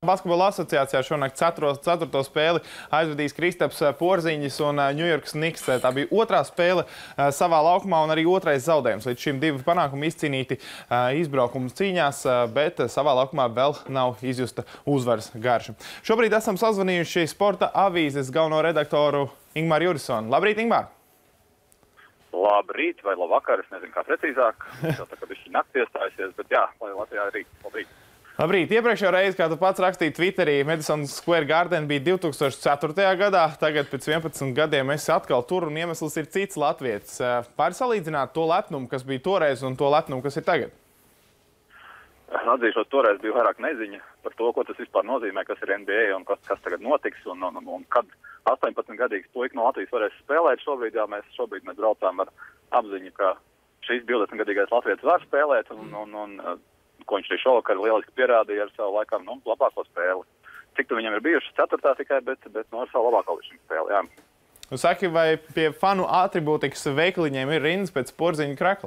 Basketbola asociācijā šonakt 4. spēli aizvadīs Kristaps Porziņģis un Ņujorkas Knicks. Tā bija otrā spēle savā laukumā un arī otrais zaudējums. Līdz šim 2 panākumi izcīnīti izbraukuma cīņās, bet savā laukumā vēl nav izjusta uzvaras garša. Šobrīd esam sazvanījuši Sporta avīzes galveno redaktoru Ingmāru Jurisonu. Labrīt, Ingmār! Labrīt vai labvakar, es nezinu, kā precīzāk. Tā kā bišķi nakts iestājusies, bet jā, lai Latvijā rīt. Labrīt! Labrīt! Iepriekšējā reize, kā tu pats rakstīji Twitterī, Madison Square Garden bija 2004. gadā. Tagad pēc 11 gadiem esi atkal tur un iemesls ir cits latvietis. Vari salīdzināt to lepnumu, kas bija toreiz un to lepnumu, kas ir tagad? Atzīšos, toreiz bija vairāk neziņa par to, ko tas vispār nozīmē, kas ir NBA un kas tagad notiks un kad 18-gadīgs puika no Latvijas varēs spēlēt. Šobrīd mēs braucām ar apziņu, ka šīs 20-gadīgais latvietis var spēlēt un ko viņš arī šovakar lieliski pierādīja ar savu laikam labāko spēli. Cik tu viņam ir bijušas 4. tikai, bet ar savu labāko līdz šim spēli, jā. Nu, saki, vai pie fanu atribūtikas veikaliņiem ir rindas pēc Porziņa krekla?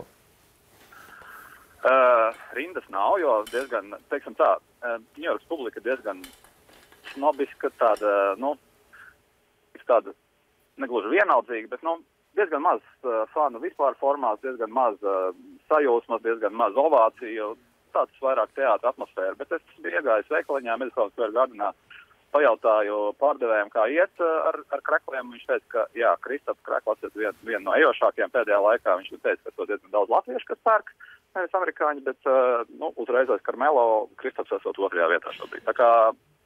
Rindas nav, jo diezgan, teiksim tā, Ņujorkas publika diezgan snobiska, tāda, tāda negluži vienaldzīga, bet, diezgan maz fanu vispār formās, diezgan maz sajūsmas, diezgan maz ovāciju, tāds vairāk teātra atmosfēra, bet es biju iegājis veikaliņā, Madison Square Gardenā, pajautāju pārdevējiem, kā iet ar krekliem. Viņš teica, ka, jā, Kristaps krekls ir viena no ejošākajiem pēdējā laikā. Viņš teica, ka to diezgan daudz latviešu, kas pērk, nevis amerikāņi, bet uzreiz aiz Karmelo Kristaps esot 2. vietā šobrīd. Tā kā,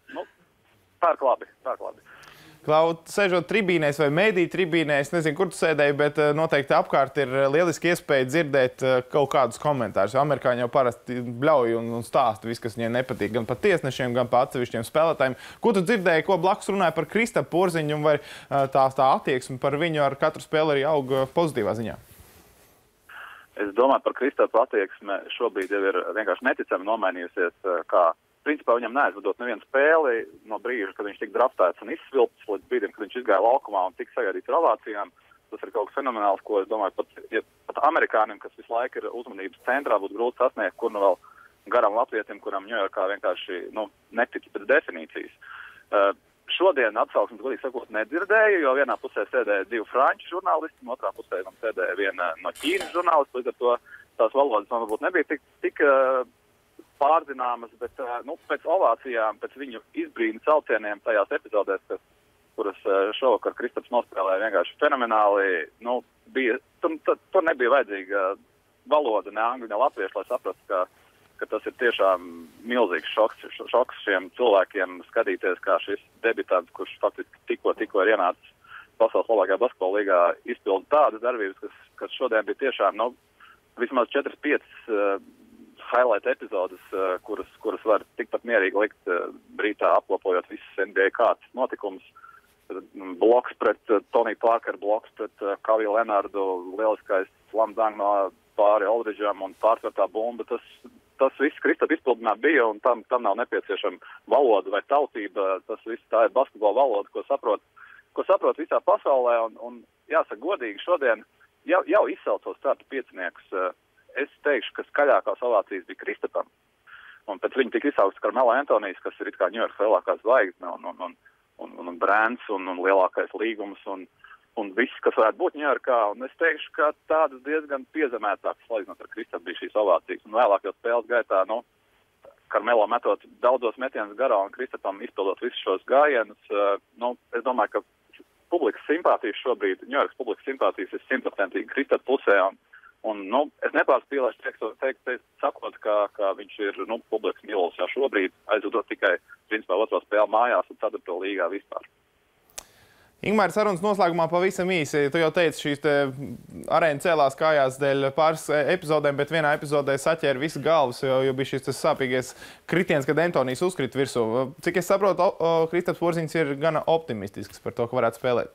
pērk labi. Klau, sēžot tribīnēs vai mēdī tribīnēs, nezinu, kur tu sēdēji, bet noteikti apkārt ir lieliski iespēja dzirdēt kaut kādus komentārus. Amerikāņi jau parasti bļauj un stāsta visu, kas viņiem nepatīk, gan par tiesnešiem, gan par atsevišķiem spēlētājiem. Ko tu dzirdēji, ko blakus runāja par Kristapu Porziņu un vai tā attieksme par viņu ar katru spēli arī aug pozitīvā ziņā? Es domāju, par Kristapu attieksme šobrīd jau ir vienkārši neticami nomainījusies, kā principā viņam neaizvadot nevienu spēli no brīža, kad viņš tika draftēts un izsvilpts līdz brīdim, kad viņš izgāja laukumā un tika sagaidīts ar ovācijām. Tas ir kaut kas fenomenāls, ko es domāju, pat amerikānim, kas visu laiku ir uzmanības centrā, būtu grūti sasniegt, kur vēl garam latvietim, kuram Ņujorkā vienkārši netic pēc definīcijas. Šodien atsauksmes, godīgi sakot, nedzirdēju, jo vienā pusē sēdēja 2 franču žurnālisti, un otrā pusē sēdēja viena no Ķīnas žurnālisti, līdz ar to tās valodas man varbūt nebija tik pārzināmas, bet pēc ovācijām, pēc viņu izbrīna saucieniem tajās epizodēs, kuras šovakar Kristaps nospēlēja vienkārši fenomenāli, tur nebija vajadzīga valoda, ne angļu, ne latviešu, lai saprastu, ka tas ir tiešām milzīgs šoks šiem cilvēkiem skatīties, kā šis debitants, kurš faktiski tikko ir ienācis pasaules labākajā basketbola līgā, izpilda tādas darbības, kas šodien bija tiešām, vismaz 4-5 highlight epizodes, kuras var tikpat mierīgi likt rītā apkopojot visus NBA kārtas notikumus. Bloks pret Tony Parker, bloks pret Kawhi Leonardu, lieliskais slam dunk no pāri Aldridžam un pārsvartā bumba. Tas viss Kristapa izpildījumā bija, un tam nav nepieciešama valoda vai tautība. Tas viss tā ir basketbola valoda, ko saprot visā pasaulē. Un jāsaka godīgi, šodien jau izsaucot startu pieciniekus, es teikšu, ka skaļākās ovācijas bija Kristapam. Un pēc viņa tika izsaukts Karmelo Antonijs, kas ir it kā Ņujorkas lielākās zvaigzne un brands un lielākais līgums un viss, kas varētu būt Ņujorkā. Un es teikšu, ka tādas diezgan piezemētākas salīdzinot ar Kristapu bija šīs ovācijas. Un vēlāk jau spēles gaitā, Karmelo metot daudzos metienus garā un Kristapam izpildot visus šos gājienus, es domāju, ka publikas simpātijas šobrīd, Ņujorkas publikas simpātijas ir 100% Kristapa pusē. Un es nepārspīlēšu sakot, ka viņš ir publikas mīlos jau šobrīd, aizvadot tikai principā 2. spēli mājās un 4. līgā vispār. Ingmār, sarunas noslēgumā pavisam īsi. Tu jau teici, šīs arēna cēlās kājās dēļ pāris epizodēm, bet vienā epizodē saķēra visas galvas, jo bija šis sāpīgais kritiens, kad Antonijs uzkrita virsū. Cik es saprotu, Kristaps Porziņģis ir gana optimistisks par to, ka varētu spēlēt.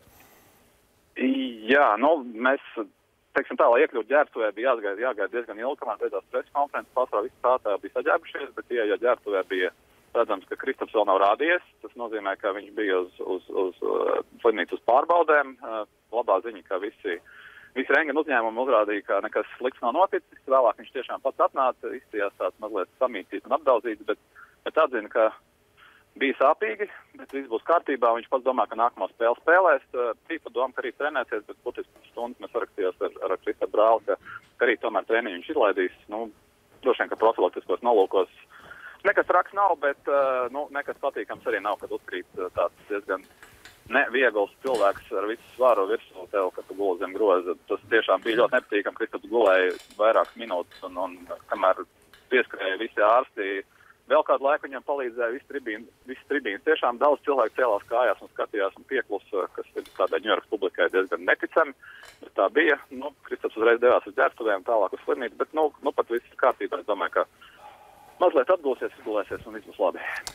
Jā, mēs... Teiksim tā, lai iekļūt ģērbtuvē, bija jāgaida diezgan ilgi, kamēr beidzās preses konferences, pārsvarā visi tā bija saģērbušies, bet ja ģērbtuvē bija redzams, ka Kristaps vēl nav rādies, tas nozīmē, ka viņš bija uz slimnīcu uz pārbaudēm. Labā ziņa, ka visi rentgena uzņēmumi uzrādīja, ka nekas slikts nav noticis. Vēlāk viņš tiešām pats atnāca, izstījās tāds mazliet samīcīts un apdaudzīts, bet atzina, ka bija sāpīgi, bet viss būs kārtībā. Viņš pats domā, ka nākamā spēle spēlēs. Bija pa domu, ka arī trenēsies, bet būtiski stundas mēs sarakstījās ar Kristapu Brāli, ka arī tomēr treniņu viņš izlaidīs. Droši vien, ka profilaktiskos nolūkos nekas traks nav, bet nekas patīkams arī nav, kad uzkrīt tāds diezgan neviegls cilvēks ar visu svaru virsū tev, kad tu guli zem groza. Tas tiešām bija ļoti nepatīkami. Kristaps gulēja vairākas minūtes un kamēr pieskrēja visi ārsti, vēl kādu laiku viņam palīdzēja visi tribīnas. Tiešām daudz cilvēku cēlās kājās un skatījās un pieklusa, kas ir tādai Ņujorkas publikai diezgan neticami. Bet tā bija. Kristaps uzreiz devās uz ģērbtuvēm, tālāk uz slimnīcu, bet pat viss kārtībā. Es domāju, ka mazliet atgūsies, izgulēsies un viss būs labi.